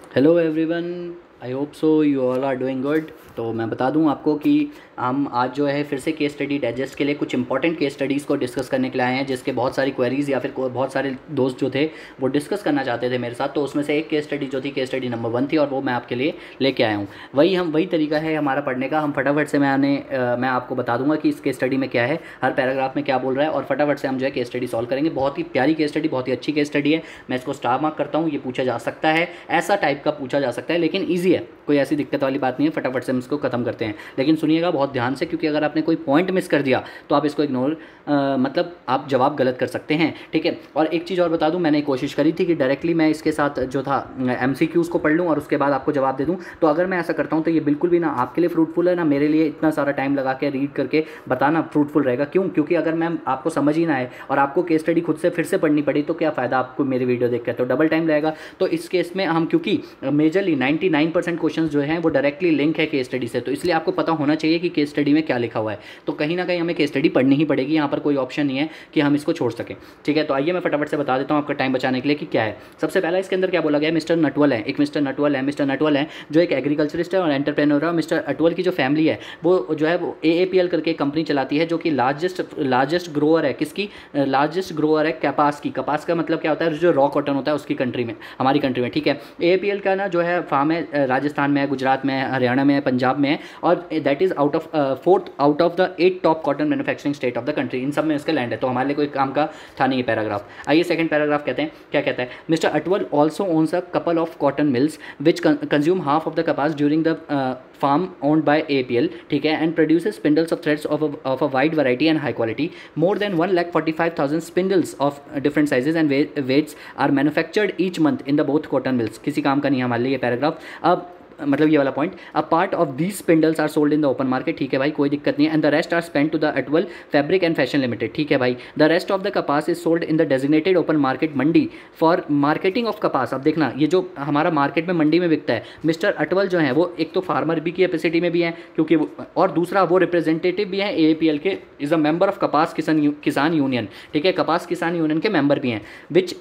Hello everyone. I hope so you all are doing good. तो मैं बता दूं आपको कि हम आज जो है फिर से केस स्टडी डाइजेस्ट के लिए कुछ इंपॉर्टेंट केस स्टडीज़ को डिस्कस करने के लिए आए हैं, जिसके बहुत सारी क्वेरीज़ या फिर बहुत सारे दोस्त जो थे वो डिस्कस करना चाहते थे मेरे साथ। तो उसमें से एक केस स्टडी जो थी केस स्टडी नंबर 1 थी और वो मैं आपके लिए लेके आया हूँ। वही तरीका है हमारा पढ़ने का। हम फटाफट से मैं आपको बता दूंगा कि इस केस स्टडी में क्या है, हर पैराग्राफ में क्या बोल रहा है, और फटाफट से हम जो है केस स्टडी सॉल्व करेंगे। बहुत ही प्यारी केस स्टडी, बहुत ही अच्छी केस स्टडी है। मैं इसको स्टार मार्क करता हूँ। ये पूछा जा सकता है, ऐसा टाइप का पूछा जा सकता है, लेकिन ईजी है, कोई ऐसी दिक्कत वाली बात नहीं है। फटाफट से हम इसको खत्म करते हैं, लेकिन सुनिएगा बहुत ध्यान से, क्योंकि अगर आपने कोई पॉइंट मिस कर दिया तो आप इसको इग्नोर मतलब आप जवाब गलत कर सकते हैं, ठीक है। और एक चीज़ और बता दूं, मैंने कोशिश करी थी कि डायरेक्टली मैं इसके साथ जो था MCQs को पढ़ लूँ और उसके बाद आपको जवाब दे दूं। तो अगर मैं ऐसा करता हूं तो ये बिल्कुल भी ना आपके लिए फ्रूटफुल है, ना मेरे लिए इतना सारा टाइम लगा के रीड करके बताना फ्रूटफुल रहेगा। क्यों? क्योंकि अगर मैं आपको समझ ही ना आए और आपको केस स्टडी खुद से फिर से पढ़नी पड़ी तो क्या फ़ायदा आपको मेरी वीडियो देख कर, तो डबल टाइम लगेगा। तो इस केस में हम, क्योंकि मेजरली 99% क्वेश्चन जो हैं वो डायरेक्टली लिंक है केस स्टडी से, तो इसलिए आपको पता होना चाहिए कि केस स्टडी में क्या लिखा हुआ है। तो कहीं ना कहीं हमें केस स्टडी पढ़नी ही पड़ेगी, यहाँ पर कोई ऑप्शन नहीं है कि हम इसको छोड़ सकें, ठीक है। तो आइए मैं फटाफट से बता देता हूँ आपका टाइम बचाने के लिए कि क्या है। सबसे पहला इसके अंदर क्या बोला गया है, मिस्टर नटवल है, एक मिस्टर नटवल है जो एक एग्रीकल्चरिस्ट है और एंटरप्रेन्योर है। मिस्टर अटवल की जो फैमिली है वो जो है वो AAPL करके कंपनी चलाती है, जो कि लार्जेस्ट ग्रोअर है। किसकी लार्जेस्ट ग्रोअर है? कपास की। कपास का मतलब क्या होता है? जो रॉ कॉटन होता है उसकी कंट्री में, हमारी कंट्री में, ठीक है। AAPL का ना जो है फार्म है राजस्थान में है, गुजरात में है, हरियाणा में है, पंजाब में है, और that is fourth out of the 8 top cotton manufacturing state of the country. इन सब में इसका लैंड है, तो हमारे लिए कोई काम का था नहीं ये पैराग्राफ। आइए सेकंड पैराग्राफ कहते हैं, क्या कहता है। Mister Atwal also owns a couple of cotton mills which consume half of the kapas during the farm owned by APL, ठीक है, and produces spindles of threads of a wide variety and high quality. More than 1,45,000 spindles of different sizes and weights are manufactured each month in the both cotton mills. किसी काम का नहीं है हमारे लिए ये पैराग्राफ। अब मतलब ये वाला point, a part of these spindles are sold in the open market, ठीक है भाई, कोई दिक्कत नहीं है। And the rest are spend to the Atwal Fabric and Fashion Limited, ठीक है भाई। The rest of the kapas is sold in the designated open market mandi for marketing of kapas. अब देखना, ये जो हमारा मार्केट में मंडी में बिकता है, मिस्टर अटवल जो है वो एक तो फार्मर भी की कैपेसिटी में भी है, क्योंकि और दूसरा वो रिप्रेजेंटेटिव भी हैं AAPL के, इज़ अ मेंबर ऑफ कपास किसान यूनियन, ठीक है, कपास किसान यूनियन के मेंबर भी हैं। Which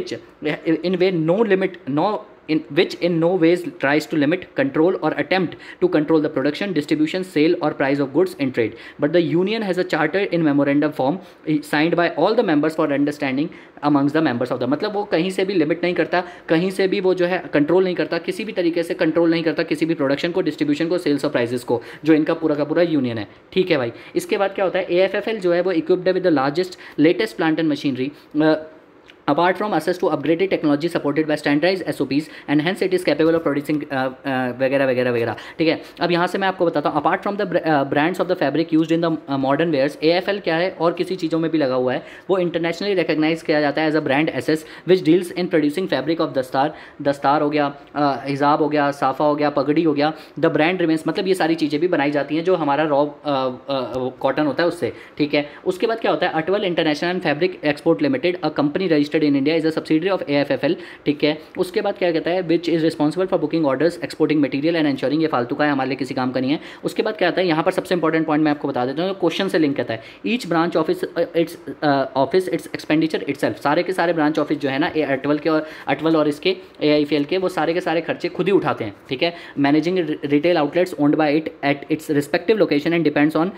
in way no limit no in no ways tries to limit, control or attempt to control the production, distribution, sale or price of goods in trade, but the union has a charter in memorandum form signed by all the members for understanding amongst the members of the, मतलब वो कहीं से भी limit नहीं करता, कहीं से भी वो जो है कंट्रोल नहीं करता, किसी भी तरीके से कंट्रोल नहीं करता किसी भी प्रोडक्शन को, डिस्ट्रीब्यूशन को, सेल्स और प्राइसेस को, जो इनका पूरा का पूरा यूनियन है, ठीक है भाई। इसके बाद क्या होता है, AFFL जो है वो equipped with the largest latest plant and machinery apart from access to upgraded technology supported by standardized SOPs and hence it is capable of producing वगैरह वगैरह वगैरह, ठीक है। अब यहाँ से मैं आपको बताता हूँ, apart from the brands of the fabric used in the modern wears, AFL क्या है और किसी चीज़ों में भी लगा हुआ है, वो इंटरनेशनली रिकग्नाइज किया जाता है as a brand SS which deals in producing fabric of dastar हो गया, हिजाब हो गया, साफ़ा हो गया, पगड़ी हो गया। द ब्रांड रिमेंस, मतलब ये सारी चीज़ें भी बनाई जाती हैं जो हमारा रॉ कॉटन होता है उससे, ठीक है। उसके बाद क्या होता है, Atwal international and fabric export limited, a company registered in India, is a subsidiary of AFFL, ठीक है। उसके बाद क्या कहता है, which is responsible for booking orders, exporting material and ensuring, ये फालतू का है, हमारे लिए किसी काम का नहीं है। उसके बाद क्या आता है, यहाँ पर सबसे इंपॉर्टेंट पॉइंट मैं आपको बता देता हूँ, क्वेश्चन से लिंक कहता है, each branch office its expenditure itself, सारे के सारे ब्रांच ऑफिस जो है ना अटवल और इसके AIFL के, वो सारे के सारे खर्चे खुद ही उठाते हैं, ठीक है। Managing retail outlets owned by it at its respective location and depends on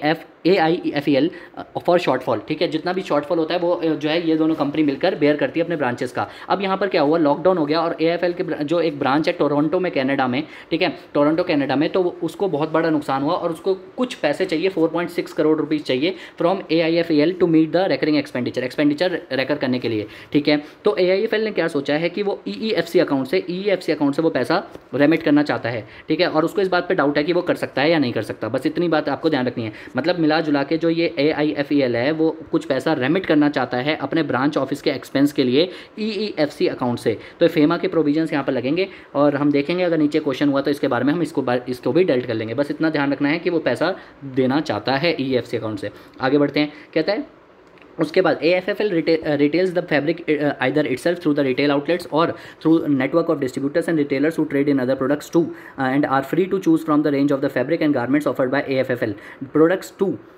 AIFEL for shortfall, ठीक है। जितना भी शॉर्टफॉल होता है वो जो है ये दोनों कंपनी मिलकर बेयर करती है अपने ब्रांचेस का। अब यहाँ पर क्या हुआ, लॉकडाउन हो गया और AFL के जो एक ब्रांच है टोरंटो में कनाडा में, ठीक है, टोरंटो कनाडा में, तो उसको बहुत बड़ा नुकसान हुआ और उसको कुछ पैसे चाहिए, 4.6 करोड़ रुपीज़ चाहिए from AIFEL to meet the recurring expenditure recur करने के लिए, ठीक है। तो AIFL ने क्या सोचा है कि वो EEFC अकाउंट से वो पैसा रेमिट करना चाहता है, ठीक है, और उसको इस बात पर डाउट है कि वो कर सकता है या नहीं कर सकता, बस इतनी बात आपको ध्यान रखनी है। मतलब मिला जुला के जो ये AIFEL है वो कुछ पैसा रेमिट करना चाहता है अपने ब्रांच ऑफिस के एक्सपेंस के लिए EEFC अकाउंट से, तो फेमा के प्रोविजंस यहाँ पर लगेंगे और हम देखेंगे अगर नीचे क्वेश्चन हुआ तो इसके बारे में हम इसको भी डेल्ट कर लेंगे। बस इतना ध्यान रखना है कि वो पैसा देना चाहता है EEFC अकाउंट से। आगे बढ़ते हैं, कहता है उसके बाद AFFL retails the fabric either itself through the retail outlets or through network of distributors and retailers who trade in other products too and are free to choose from the range of the fabric and garments offered by AFFL. Products too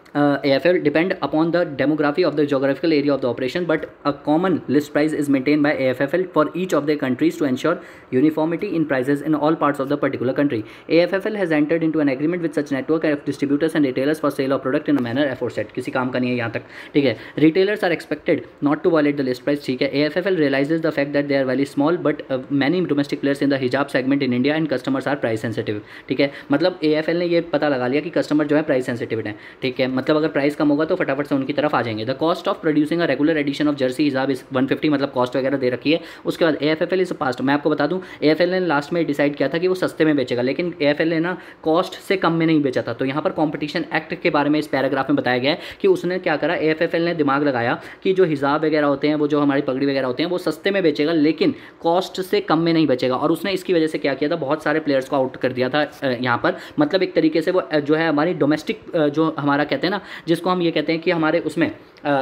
AFL depend upon the demography of the geographical area of the operation, but a common list price is maintained by AFFL for each of their countries to ensure uniformity in prices in all parts of the particular country. AFFL has entered into an agreement with such network of distributors and retailers for sale of product in a manner aforesaid. किसी काम का नहीं है यहाँ तक, ठीक है. Retailers are expected not to violate the list price, ठीक है. AFFL realizes the fact that they are very small, but many domestic players in the hijab segment in India and customers are price sensitive, ठीक है. मतलब AFL ने ये पता लगा लिया कि कस्टमर जो है प्राइस सेंसिटिव है, ठीक है. मतलब अगर प्राइस कम होगा तो फटाफट से उनकी तरफ आ जाएंगे. The cost of producing a regular edition of jersey hijab is 150, मतलब कॉस्ट वगैरह दे रखी है. उसके बाद AFFL इज पास्ट, मैं आपको बता दूं AFL ने लास्ट में डिसाइड किया था कि वो सस्ते में बेचेगा, लेकिन AFL ने ना कॉस्ट से कम में नहीं बेचा था. तो यहाँ पर कॉम्पिटिशन एक्ट के बारे में इस पैराग्राफ में बताया गया है कि उसने क्या करा, AFFL ने दिमाग लगाया कि जो हिजाब वगैरह होते हैं, वो जो हमारी पगड़ी वगैरह होते हैं, वो सस्ते में बेचेगा लेकिन कॉस्ट से कम में नहीं बेचेगा. और उसने इसकी वजह से क्या किया था, बहुत सारे प्लेयर्स को आउट कर दिया था यहाँ पर. मतलब एक तरीके से वो जो है हमारी डोमेस्टिक जो हमारा कहते हैं ना, जिसको हम ये कहते हैं कि हमारे उसमें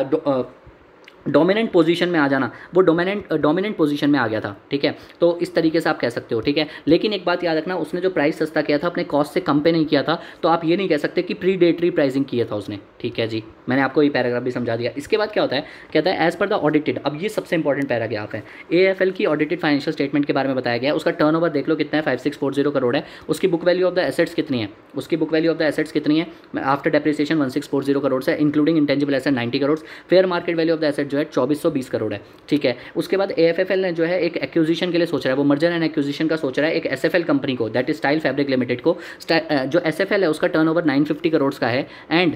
डोमिनेंट पोजीशन में आ जाना, वो डोमिनेंट पोजीशन में आ गया था, ठीक है. तो इस तरीके से आप कह सकते हो, ठीक है. लेकिन एक बात याद रखना, उसने जो प्राइस सस्ता किया था अपने कॉस्ट से कम पे नहीं किया था, तो आप ये नहीं कह सकते कि प्रीडेटरी प्राइसिंग किया था उसने, ठीक है जी. मैंने आपको ये पैराग्राफ भी समझा दिया. इसके बाद क्या होता है, कहता है एज पर द ऑडिटेड, अब ये सबसे इंपॉर्टेंट पैराग्राफ है. AFL की ऑडिटेड फाइनेंशियल स्टेटमेंट के बारे में बताया गया है. उसका टर्नओवर देख लो कितना है, 5640 करोड़ है. उसकी book value of the assets कितनी है, उसकी book value of the assets कितनी है आफ्टर डेप्रिसिएशन 1640 करोड़ है, including intangible asset 90 crore. Fair market value of the asset जो है 2420 करोड़ है, ठीक है. उसके बाद AFFL ने जो है एक एक्विजिशन के लिए सोच रहा है, वो मर्जर एंड एक्विजिशन का सोच रहा है एक SFL कंपनी को, that is style fabric limited को. जो SFL है उसका टर्नओवर 950 करोड़ का है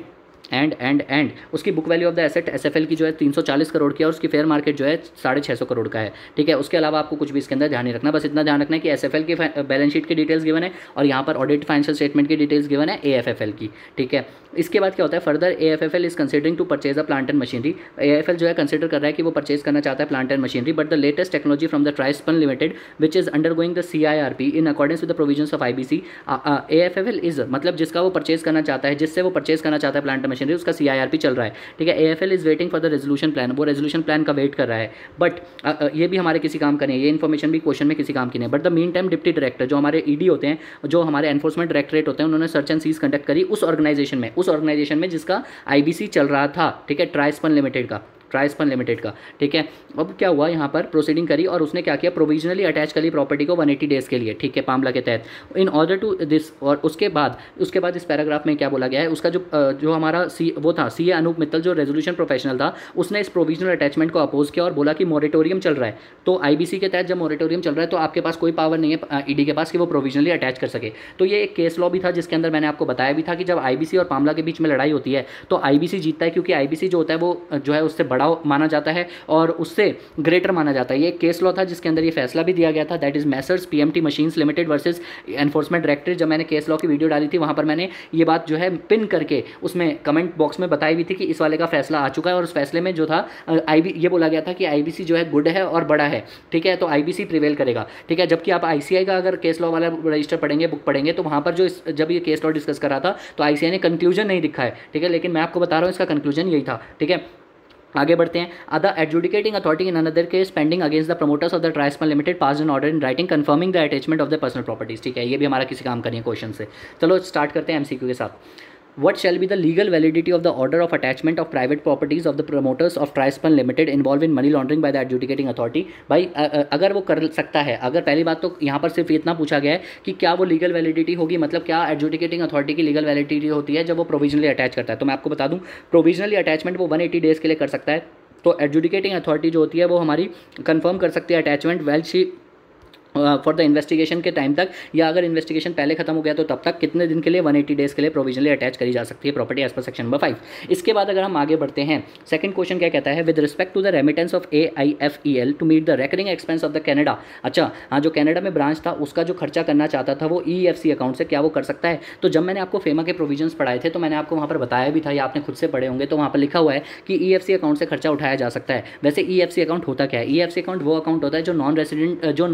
एंड उसकी book value of the asset SFL की जो है 340 करोड़ की है और उसकी फेयर मार्केट जो है 650 करोड़ का है, ठीक है. उसके अलावा आपको कुछ भी इसके अंदर ध्यान नहीं रखना, बस इतना ध्यान रखना है कि SFL की बैलेंस शीट की डिटेल्स गिवन है और यहाँ पर ऑडिट फाइनेंशियल स्टेटमेंट की डिटेल्स गिवन है AFFL की, ठीक है. इसके बाद क्या होता है, further AFFL is considering to purchase a plant and machinery. AFL जो है कंसिडर कर रहा है कि वो परचेज करना चाहता है plant and machinery, but the latest technology from the Trispan limited which is undergoing the CIRP in accordance with the provisions of IBC. AFFL is मतलब जिसका वो परचेज करना चाहता है, जिससे वो परचेज करना चाहता है प्लांट एंड मशीनरी, उसका CIRP चल रहा है, ठीक है. AFL is waiting for the resolution plan, वो रेजोल्यूशन प्लान का वेट कर रहा है. बट ये भी हमारे किसी काम का नहीं है, ये इन्फॉर्मेशन भी क्वेश्चन में किसी काम की नहीं है. But the meantime deputy director, जो हमारे ED होते हैं, जो हमारे एनफोर्समेंट डायरेक्टरेट होते हैं, उन्होंने सर्च एंड सीज कंडक्ट करी उस ऑर्गेनाइजेशन में जिसका IBC चल रहा था, ठीक है, ट्राइस्पन लिमिटेड का, ठीक है. अब क्या हुआ, यहाँ पर प्रोसीडिंग करी और उसने क्या किया, प्रोविजनली अटैच करी प्रॉपर्टी को 180 डेज के लिए, ठीक है, पामला के तहत, इन ऑर्डर टू दिस. और उसके बाद इस पैराग्राफ में क्या बोला गया है, उसका जो हमारा वो था CA अनूप मित्तल, जो रेजोल्यूशन प्रोफेशनल था, उसने इस प्रोविजनल अटैचमेंट को अपोज किया और बोला कि मोरेटोरियम चल रहा है. तो IBC के तहत जब मोरेटोरियम चल रहा है तो आपके पास कोई पावर नहीं है ED के पास कि वो प्रोविजनली अटैच कर सके. तो ये एक केस लॉ भी था जिसके अंदर मैंने आपको बताया भी था कि जब IBC और पामला के बीच में लड़ाई होती है तो IBC जीतता है, क्योंकि IBC जो होता है वो जो है उससे बड़ा माना जाता है और उससे ग्रेटर माना जाता है. ये केस लॉ था जिसके अंदर ये फैसला भी दिया गया था, that is Messrs PMT machines limited versus enforcement directorate. जब मैंने केस लॉ की वीडियो डाली थी वहां पर मैंने ये बात जो है पिन करके उसमें कमेंट बॉक्स में बताई भी थी कि इस वाले का फैसला आ चुका है और उस फैसले में जो था ये बोला गया था कि IBC जो है गुड है और बड़ा है, ठीक है. तो IBC प्रिवेल करेगा, ठीक है. जबकि आप ICI का अगर केस लॉ वाला रजिस्टर पढ़ेंगे, बुक पढ़ेंगे, तो वहां पर जब ये केस लॉ डिस्कस कर रहा था तो ICI ने कंक्लूजन नहीं दिखा है, ठीक है. लेकिन मैं आपको बता रहा हूँ इसका कंक्लूजन यही था, ठीक है. आगे बढ़ते हैं. Other adjudicating authority in another case pending against the promoters of the Trispan limited passed an order in writing confirming the attachment of the personal properties, ठीक है. ये भी हमारा किसी काम का नहीं है क्वेश्चन से. चलो स्टार्ट करते हैं MCQ के साथ. What shall be the legal validity of the order of attachment of private properties of the promoters of Trispun Limited involved in money laundering by the adjudicating authority? भाई अगर वो कर सकता है, अगर पहली बात तो यहाँ पर सिर्फ इतना पूछा गया है कि क्या वो लीगल वैलिडिटी होगी, मतलब क्या एडजुडिकेटिंग अथॉरिटी की लीगल वैलिडिटी होती है जब वो प्रोविजनली अटैच करता है. तो मैं आपको बता दूँ प्रोविजनली अटैचमेंट वो 180 डेज़ के लिए कर सकता है. तो एडजुडिकेटिंग अथॉरिटी जो होती है वो हमारी कंफर्म कर सकती है attachment well she for the investigation के टाइम तक, या अगर इन्वेस्टिगेशन पहले खत्म हो गया तो तब तक कितने दिन के लिए 180 डेज़ के लिए प्रोविजनली अटैच करी जा सकती है property as per section number 5. इसके बाद अगर हम आगे बढ़ते हैं, सेकंड क्वेश्चन क्या कहता है, with respect to the remittance of AIFEL to meet the recurring expense of the Canada. अच्छा हाँ, जो कनाडा में ब्रांच था उसका जो खर्चा करना चाहता था वो EFC अकाउंट से, क्या वो कर सकता है. तो जब मैंने आपको फेमा के प्रोविजंस पढ़ाए थे तो मैंने आपको वहाँ पर बताया भी था, या आपने खुद से पढ़े होंगे, तो वहाँ पर लिखा हुआ है कि EFC अकाउंट से खर्चा उठाया जा सकता है. वैसे EFC अकाउंट होता क्या है, EFC अकाउंट वो अकाउंट होता है जो नॉन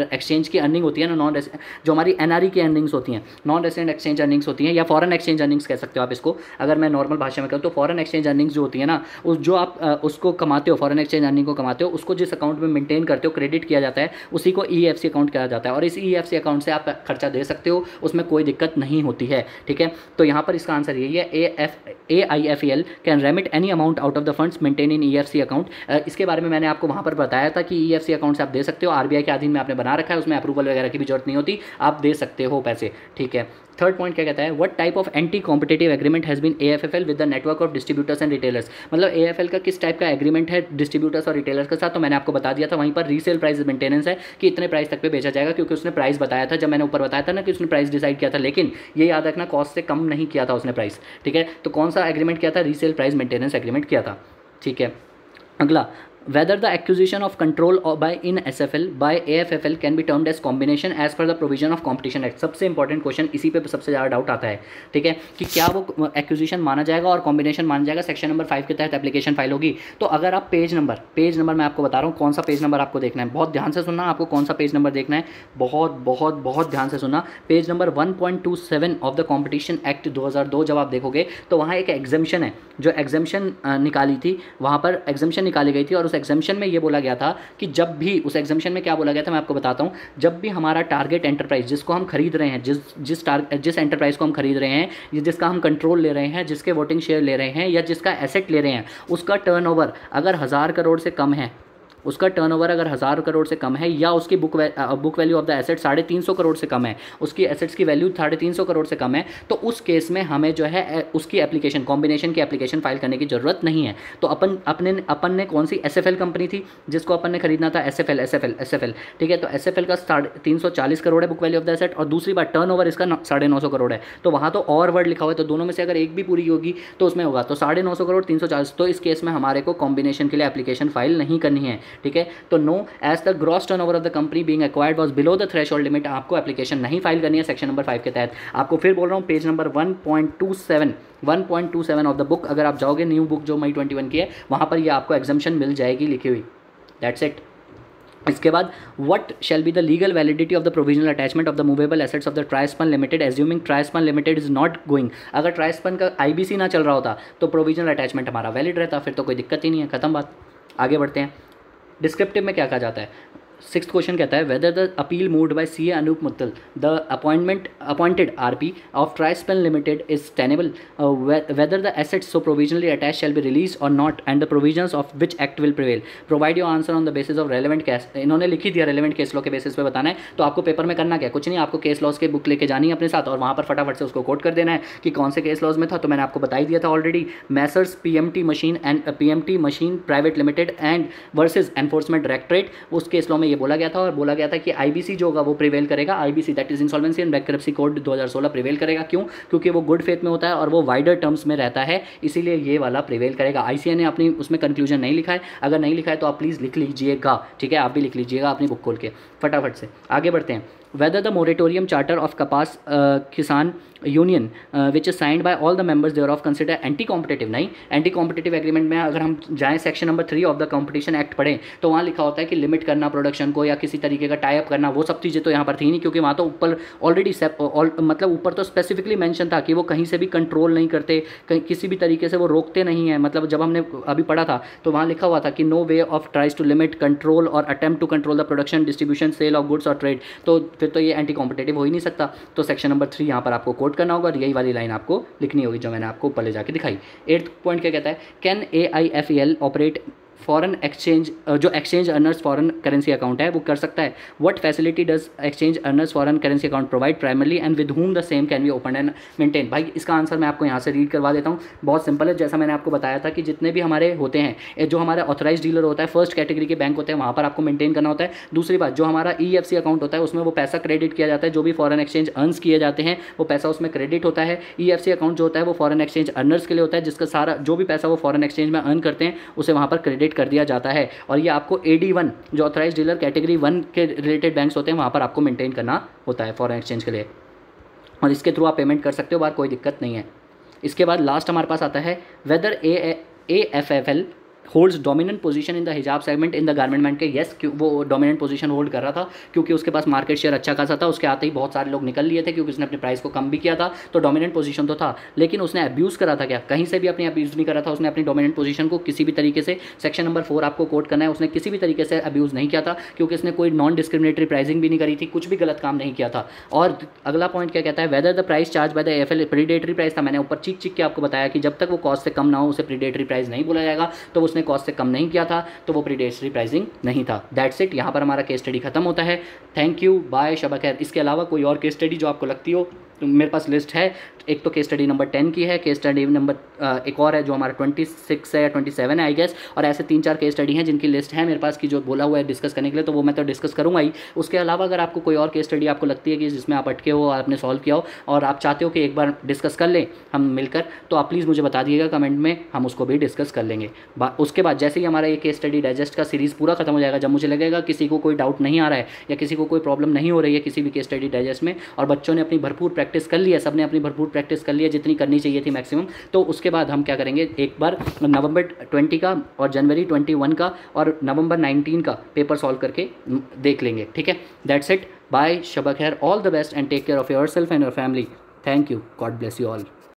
एक्सचेंज की अर्निंग होती है ना, जो हमारी एनआरई की अर्निंग्स होती हैं, नॉन रेसिडेंट एक्सचेंज अर्निंग्स होती हैं, या फॉरेन एक्सचेंज अर्निंग्स कह सकते हो आप इसको, अगर मैं नॉर्मल भाषा में कहूँ तो फॉरेन एक्सचेंज अर्निंग्स जो होती है ना, उस जो आप उसको कमाते हो, फॉरेन एक्सचेंज अर्निंग को कमाते हो, उसको जिस अकाउंट में मेंटेन करते हो, क्रेडिट किया जाता है, उसी को ईएफसी अकाउंट कहा जाता है, और इस ईएफसी अकाउंट से आप खर्चा दे सकते हो, उसमें कोई दिक्कत नहीं होती है। ठीक है, तो यहाँ पर इसका आंसर यही है, AIFEL can remit any amount out of the funds maintain in EFC account. इसके बारे में मैंने आपको वहाँ पर बताया था कि ईएफसी अकाउंट से आप दे सकते हो, आरबीआई के अधीन में आपने बना रखा है, उसमें अप्रूवल वगैरह की भी जरूरत नहीं होती, आप दे सकते हो पैसे। ठीक है, थर्ड पॉइंट क्या कहता है, what type of anti competitive agreement has been AFFL with the network of distributors and retailers. मतलब AFL का किस टाइप का एग्रीमेंट है डिस्ट्रीब्यूटर्स और रिटेलर्स के साथ, तो मैंने आपको बता दिया था। वहीं पर रीसेल प्राइस मेंटेनेंस है कि इतने प्राइस तक पे बेचा जाएगा, क्योंकि उसने प्राइस बताया था, जब मैंने ऊपर बताया था ना कि उसने प्राइस डिसाइड किया था, लेकिन ये याद रखना कॉस्ट से कम नहीं किया था उसने प्राइस। ठीक है, तो कौन सा एग्रीमेंट किया था, रीसेल प्राइस मेंटेनेंस एग्रीमेंट किया था। ठीक है, अगला, whether the acquisition of control by in SFL by AFFL can be termed as combination as per the provision of Competition Act। सबसे इंपॉर्टेंट क्वेश्चन इसी पे सबसे ज़्यादा डाउट आता है। ठीक है, कि क्या वो एक्विजिशन माना जाएगा और कॉम्बिनेशन माना जाएगा, सेक्शन नंबर 5 के तहत एप्लीकेशन फाइल होगी। तो अगर आप पेज नंबर मैं आपको बता रहा हूँ कौन सा पेज नंबर आपको देखना है, बहुत ध्यान से सुनना, आपको कौन सा पेज नंबर देखना है, बहुत बहुत बहुत ध्यान से सुनना। Page number 1.27 of the competition act 2002 जब आप देखोगे तो वहाँ एक एग्जाम्शन है, जो एग्जाम्शन निकाली थी, वहाँ पर एग्जाम्शन निकाली गई थी, और उस एग्जाम्शन में ये बोला गया था कि जब भी, उस एग्जाम्शन में क्या बोला गया था मैं आपको बताता हूँ, जब भी हमारा टारगेट एंटरप्राइज जिसको हम खरीद रहे हैं, जिस एंटरप्राइज को हम खरीद रहे हैं, जिसका हम कंट्रोल ले रहे हैं, जिसके वोटिंग शेयर ले रहे हैं, या जिसका एसेट ले रहे हैं, उसका टर्नओवर अगर 1000 करोड़ से कम है, उसका टर्नओवर अगर 1000 करोड़ से कम है, या उसकी book value of the asset 350 crore से कम है, उसकी एसेट्स की वैल्यू 350 करोड़ से कम है, तो उस केस में हमें जो है उसकी एप्लीकेशन, कॉम्बिनेशन की एप्लीकेशन फाइल करने की जरूरत नहीं है। तो अपन ने कौन सी SFL कंपनी थी जिसको अपन ने खरीदना था, SFL। ठीक है, तो SFL का 340 करोड़ है book value of the asset, और दूसरी बात टर्नओवर इसका 950 करोड़ है। तो वहाँ तो और वर्ड लिखा हुआ है, तो दोनों में से अगर एक भी पूरी होगी तो उसमें होगा, तो 950 करोड़ 340, तो इस केस में हमारे को कॉम्बिनेशन के लिए एप्लीकेशन फाइल नहीं करनी है। ठीक है, तो no, as the gross turnover of the company being acquired was below the threshold limit, आपको एप्लीकेशन नहीं फाइल करनी है सेक्शन नंबर 5 के तहत। आपको फिर बोल रहा हूँ, page number 1.27 of the book, अगर आप जाओगे न्यू बुक जो मई 21 की है, वहाँ पर ये आपको एग्जाम्शन मिल जाएगी लिखी हुई। That's it. इसके बाद, what shall be the legal validity of the provisional attachment of the movable assets of the Trispan limited assuming Trispan limited is not going. अगर ट्राइस्पन का IBC ना चल रहा होता तो प्रोविजनल अटैचमेंट हमारा वैलिड रहता, फिर तो कोई दिक्कत ही नहीं है, खत्म बात। आगे बढ़ते हैं, डिस्क्रिप्टिव में क्या कहा जाता है। 6th क्वेश्चन कहता है, whether the appeal moved by CA Anoop Mittal the appointed RP of Trispan limited is tenable, whether the assets so provisionally attach shall be release or not, and the provisions of which act will prevail, provide your answer on the basis of relevant case. इन्होंने लिखी दिया relevant case law के बेसिस पे बताना है। तो आपको पेपर में करना क्या, कुछ नहीं, आपको केस लॉज के बुक लेके जानी है अपने साथ, और वहाँ पर फटाफट से उसको कोट कर देना है कि कौन से केस लॉज में था। तो मैंने आपको बता ही दिया था already, Messrs PMT machine private limited and versus enforcement directorate, उस केस लॉ में ये बोला गया था, और बोला गया था कि IBC जो होगा वो प्रिवेल करेगा, IBC that is insolvency and bankruptcy code 2016 prevail करेगा। क्यों? क्योंकि वो गुड फेथ में होता है और वो वाइडर टर्म्स में रहता है, इसीलिए ये वाला प्रिवेल करेगा। ICA ने अपनी उसमें कंक्लूजन नहीं लिखा है, अगर नहीं लिखा है तो आप प्लीज़ लिख लीजिएगा। ठीक है, आप भी लिख लीजिएगा अपनी बुक खोल के फटाफट से। आगे बढ़ते हैं, whether the moratorium charter of Kapas Kisan Union which is signed by all the members thereof consider anti-competitive। नहीं, anti-competitive agreement में अगर हम जाएं section number 3 of the competition act पढ़ें तो वहाँ लिखा होता है कि लिमिट करना प्रोडक्शन को या किसी तरीके का टाई अप करना, वो सब चीज़ें तो यहाँ पर थी नहीं, क्योंकि वहाँ तो ऊपर ऑलरेडी मतलब ऊपर तो स्पेसिफिकली मेंशन था कि वो कहीं से भी कंट्रोल नहीं करते, किसी भी तरीके से वो रोकते नहीं है। मतलब जब हमने अभी पढ़ा था तो वहाँ लिखा हुआ था कि no way of tries to limit control और attempt to control the production distribution sale of goods और ट्रेड, तो फिर तो ये एंटी कॉम्पिटेटिव हो ही नहीं सकता। तो सेक्शन नंबर 3 यहाँ पर आपको कोट करना होगा और यही वाली लाइन आपको लिखनी होगी जो मैंने आपको ऊपर ले जाके दिखाई। 8th पॉइंट क्या कहता है, can AIFEL operate foreign exchange, जो exchange earners foreign currency account है वो कर सकता है। What facility does exchange earners foreign currency account provide primarily and with whom the same can be open and maintain. भाई इसका आंसर मैं आपको यहाँ से रीड करवा देता हूँ, बहुत सिंपल है। जैसा मैंने आपको बताया था कि जितने भी हमारे होते हैं, जो हमारा ऑथराइज डीलर होता है, फर्स्ट कैटेगरी के बैंक होते हैं, वहाँ पर आपको मेंटेन करना होता है। दूसरी बात, जो हमारा EFC अकाउंट होता है उसमें वो पैसा क्रेडिट किया जाता है, जो भी फॉरेन एक्सचेंज अर्न्स किए जाते हैं वो पैसा उसमें क्रेडिट होता है। EFC अकाउंट जो होता है वो फॉरेन एक्सचेंज अर्नर्स के लिए होता है, जिसका सारा जो भी पैसा वो फॉरेन एक्सचेंज में अर्न करते हैं उसे वहाँ पर क्रेडिट कर दिया जाता है। और ये आपको AD1 जो ऑथराइज डीलर कैटेगरी 1 के रिलेटेड बैंक्स होते हैं वहाँ पर आपको मेंटेन करना होता है फॉरेन एक्सचेंज के लिए, और इसके थ्रू आप पेमेंट कर सकते हो, बाहर कोई दिक्कत नहीं है। इसके बाद लास्ट हमारे पास आता है, whether AFFL holds dominant position in the hijab segment in the garment के। यस, वो डोमिनेंट पोजीशन होल्ड कर रहा था क्योंकि उसके पास मार्केट शेयर अच्छा खासा था। उसके आते ही बहुत सारे लोग निकल लिए थे क्योंकि उसने अपने प्राइस को कम भी किया था, तो डोमिनेंट पोजीशन तो था। लेकिन उसने अब्यूज़ करा था क्या? कहीं से भी अपनी अब्यूज़ नहीं करा था। उसने अपनी डोमिनेंट पोजीशन को किसी भी तरीके से, सेक्शन नंबर 4 आपको कोट करना है, उसने किसी भी तरीके से अब्यूज़ नहीं किया था क्योंकि उसने कोई नॉन डिस्क्रिमिनेटरी प्राइसिंग भी नहीं करी थी, कुछ भी गलत काम नहीं किया था। और अगला पॉइंट क्या कहता है? Whether the price charge by the FL predatory price था। मैंने ऊपर चीख चीख के आपको बताया कि जब तक वो कॉस्ट से कम ना हो उसे प्रीडेटरी प्राइस नहीं बोला जाएगा। तो उसने कॉस्ट से कम नहीं किया था तो वो प्रीडेटरी प्राइसिंग नहीं था। दैट्स इट, यहाँ पर हमारा केस स्टडी खत्म होता है। थैंक यू, बाय, शब खैर। इसके अलावा कोई और केस स्टडी जो आपको लगती हो तो मेरे पास लिस्ट है। एक तो केस स्टडी नंबर 10 की है, केस स्टडी नंबर एक और है जो हमारा 26 है या 27 है आई गेस, और ऐसे 3-4 केस स्टडी हैं जिनकी लिस्ट है मेरे पास की जो बोला हुआ है डिस्कस करने के लिए, तो वो मैं तो डिस्कस करूँगा ही। उसके अलावा अगर आपको कोई और केस स्टडी आपको लगती है कि जिसमें आप अटके हो और आपने सॉल्व किया हो और आप चाहते हो कि एक बार डिस्कस कर लें हम मिलकर, तो आप प्लीज़ मुझे बता दीजिएगा कमेंट में, हम उसको भी डिस्कस कर लेंगे। उसके बाद जैसे ही हमारा ये केस स्टडी डाइजेस्ट का सीरीज़ पूरा खत्म हो जाएगा, जब मुझे लगेगा किसी को कोई डाउट नहीं आ रहा है या किसी को कोई प्रॉब्लम नहीं हो रही है किसी भी केस स्टडी डाइजेस्ट में, और बच्चों ने अपनी भरपूर प्रैक्टिस कर ली है, सबने अपनी भरपूर प्रैक्टिस कर ली है जितनी करनी चाहिए थी मैक्सिमम, तो उसके बाद हम क्या करेंगे, एक बार नवंबर 20 का और जनवरी 21 का और नवंबर 19 का पेपर सॉल्व करके देख लेंगे। ठीक है, दैट्स इट, बाय, शब खैर, all the best and take care of yourself and your family. Thank you, God bless you all.